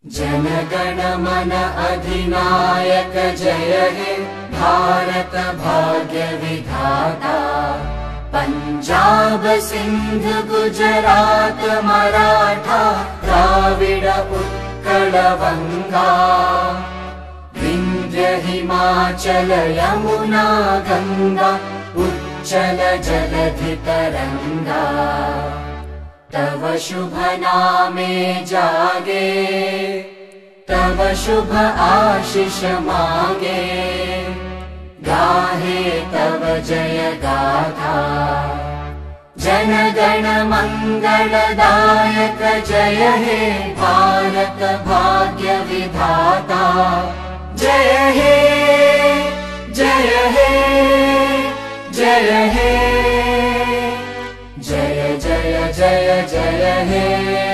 जन गण मन अधिनायक जय हे भारत भाग्य विधाता। पंजाब सिंध गुजरात मराठा द्राविड उत्कल वंगा। विंध्य हिमाचल यमुना गंगा उच्चल जलधि तरंगा। तव शुभ नामे जागे तव शुभ आशीष मागे। गाहे तव जय गाथा जन गण मंगलदायक जय हे भारत भाग्य विधाता। जय हे जय हे जय हे जय जय जय जय हे।